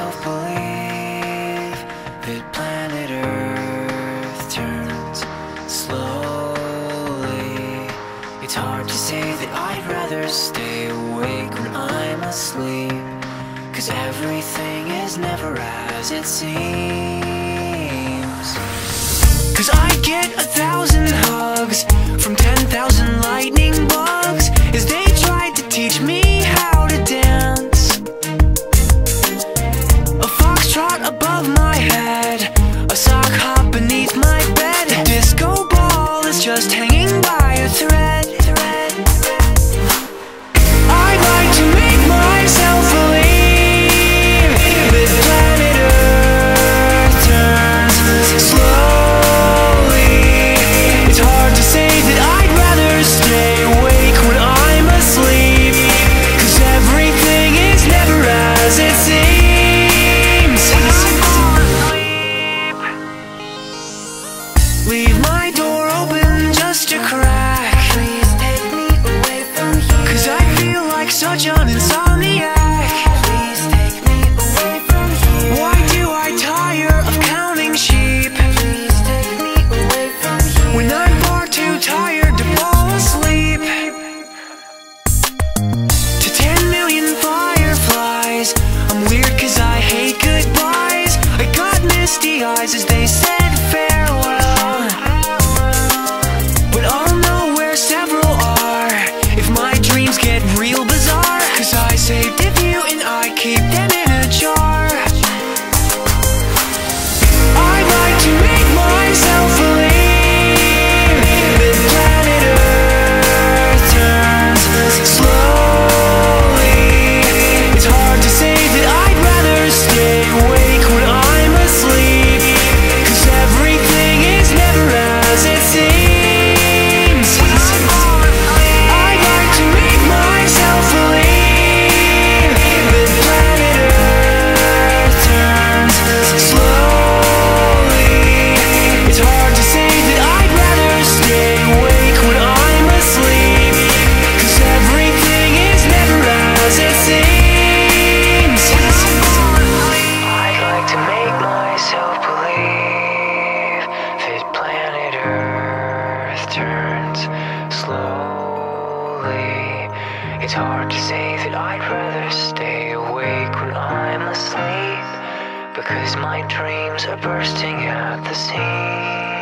myself believe that planet Earth turns slowly. It's hard to say that I'd rather stay awake when I'm asleep, 'cause everything is never as it seems. 'Cause I get 1,000 hugs from 10,000 lightning bugs as they tried to teach me how to dance. A foxtrot above my head, a sock hop beneath my bed, a disco ball is just hanging by a thread. I'd like to make myself believe that planet Earth turns slowly. It's hard to say that I'd rather stay awake when I'm asleep, 'cause everything is never as it seems. Leave my door open just a crack. Please take me away from here, 'cause I feel like such an insomniac. Please take me away from here. Why do I tire of counting sheep? Please take me away from here, when I'm far too tired to fall asleep. To 10 million fireflies, I'm weird 'cause I hate goodbyes. I got misty eyes as they said farewell, but I'll know where several are if my dreams get real bizarre, 'cause I saved a few and I keep them in a jar. I'd like to make myself believe that planet Earth turns slowly. It's hard to say that I'd rather stay awake when I'm asleep, 'cause everything is never as it seems. I'd like to make myself believe that planet Earth turns slowly. It's hard to say that I'd rather stay awake when I'm asleep, 'cause everything is never as it seems. I'd like to make myself believe that planet Earth turns slowly. It's hard to say that I'd rather stay awake when I'm asleep, because my dreams are bursting at the seams.